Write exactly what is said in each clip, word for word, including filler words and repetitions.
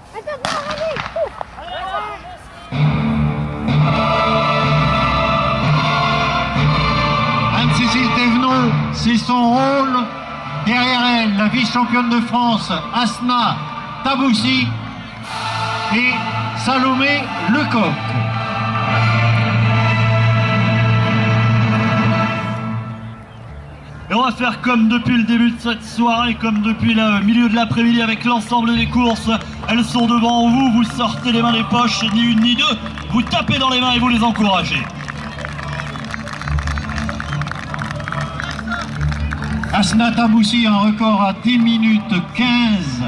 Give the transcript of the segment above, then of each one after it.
Anne-Cécile Thévenot, c'est son rôle. Derrière elle, la vice-championne de France, Asna Taboussi et Salomé Lecoq. Et on va faire comme depuis le début de cette soirée, comme depuis le milieu de l'après-midi avec l'ensemble des courses. Elles sont devant vous, vous sortez les mains des poches, ni une ni deux, vous tapez dans les mains et vous les encouragez. Asna Taboussi, un record à dix minutes quinze.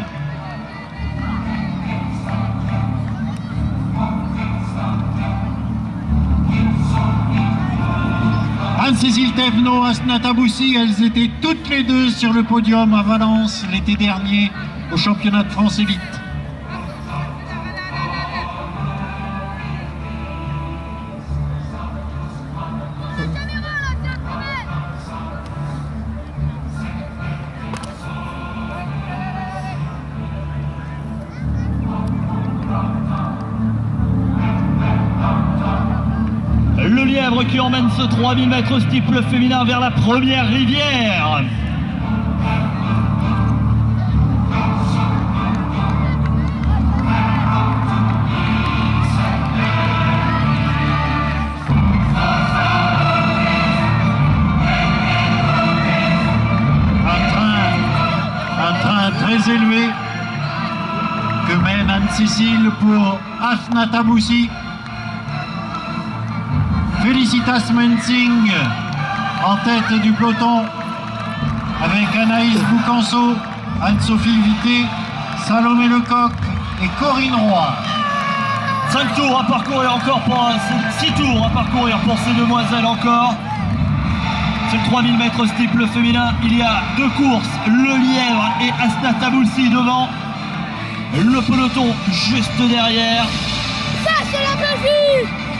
Anne-Cécile Thévenot, Asna Taboussi, elles étaient toutes les deux sur le podium à Valence l'été dernier au championnat de France élite. Le lièvre qui emmène ce trois mille mètres steeple féminin vers la première rivière. Un train, un train très élevé que mène Anne-Cécile pour Asna Taboussi. Felicitas Mensing en tête du peloton avec Anaïs Boucanceau, Anne-Sophie Vité, Salomé Lecoq et Corinne Roy. cinq tours à parcourir encore pour six tours à parcourir pour ces demoiselles encore. C'est le trois mille mètres steeple féminin. Il y a deux courses, le lièvre et Asna Taboussi devant. Le peloton juste derrière. Ça c'est la magie.